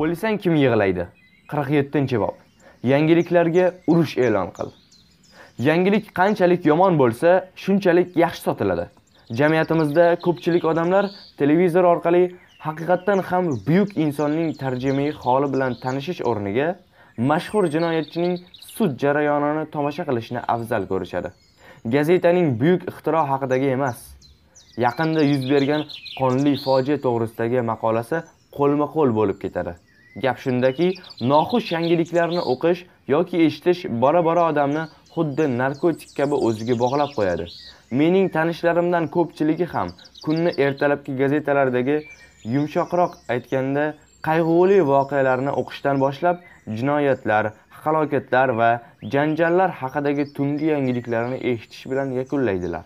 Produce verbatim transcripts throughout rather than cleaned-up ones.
O'lsang kim yig'laydi? qirq yettinchi bob. Yangiliklarga urush e'lon qil. Yangilik qanchalik yomon bo'lsa, shunchalik yaxshi sotiladi. Jamiyatimizda ko'pchilik odamlar televizor orqali haqiqatan ham buyuk insonning tarjimai holi bilan tanishish o'rniga mashhur jinoyatchining sud jarayonini tomosha qilishni afzal ko'rishadi. Gazetaning buyuk ixtiro haqidagi emas, yaqinda yuz bergan qonli fojia to'g'risidagi maqolasi qo'lma-qo'l bo'lib ketadi. Gap shundaki, noxush yangiliklarni o'qish yoki eshitish bora-bora odamni xuddi narkotik kabi o'ziga bog'lab qo'yadi. Mening tanishlarimdan ko'pchiligi ham kunni ertalabki gazetalardagi yumshoqroq aytganda qayg'uli voqealarni o'qishdan boshlab jinoyatlar, halokatlar va janjallar haqidagi tungi yangiliklarni eshitish bilan yakunlaydilar.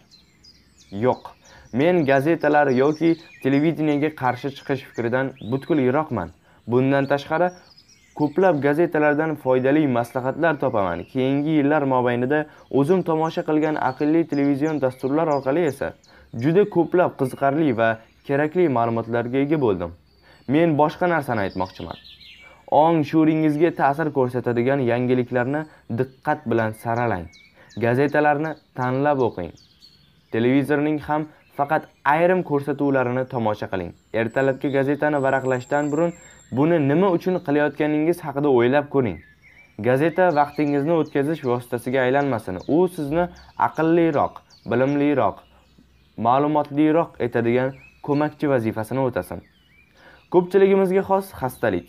Yo'q, men gazetalar yoki televideniyega qarshi chiqish fikridan butkul yiroqman. Bundan tashqari, ko'plab gazetalardan foydali maslahatlar topaman. Keyingi yillar mobaynida o'zim tomosha qilgan aqlli televizion dasturlar orqali esa juda ko'plab qiziqarli va kerakli ma'lumotlarga ega bo'ldim. Men boshqa narsani aytmoqchiman. Ong shuuringizga ta'sir ko'rsatadigan yangiliklarni diqqat bilan saralang. Gazetalarni tanlab o'qing. Televizorning ham faqat ayrim ko'rsatuvlarini tomosha qiling. Ertalabki gazetani varaqlashdan burun buni nima uchun qilayotganingiz haqida o'ylab ko'ring. Gazeta vaqtingizni o'tkazish vositasiga aylanmasin. U sizni aqlliroq, bilimliroq, ma'lumotliroq etadigan ko'makchi vazifasini o'tasin. Ko'pchiligimizga xos xastalik.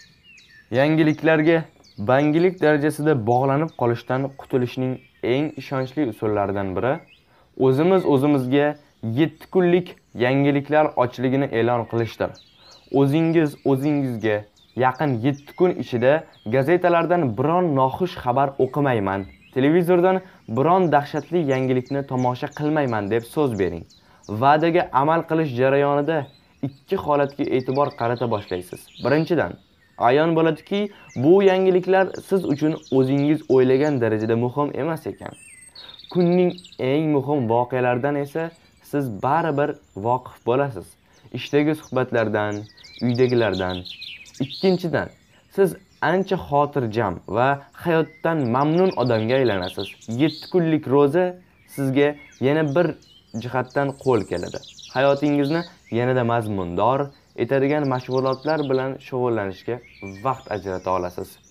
Yangiliklarga bangilik darajasida bog'lanib qolishdan qutulishning eng ishonchli usullaridan biri o'zimiz o'zimizga yetti kunlik yangiliklar ochligini e'lon qilishdir. O'zingiz o'zingizga yaqin yetti kun ichida gazetalardan biron noxush xabar o'qimayman, televizordan biron dahshatli yangilikni tomosha qilmayman deb so'z bering. Va'daga amal qilish jarayonida ikki holatga e'tibor qarata boshlaysiz. Birinchidan, ayon bo'ladiki, bu yangiliklar siz uchun o'zingiz o'ylagan darajada muhim emas ekan. Kunning eng muhim voqealaridan esa siz baribir voqif bo'lasiz. Ishdagi suhbatlardan, uydagilardan. Ikkinchidan, siz ancha xotirjam va hayotdan mamnun odamga aylanasiz. yetti kunlik roza sizga yana bir jihatdan qo'l keladi. Hayotingizni yanada mazmundor etadigan mashg'ulotlar bilan shug'ullanishga vaqt ajrata olasiz.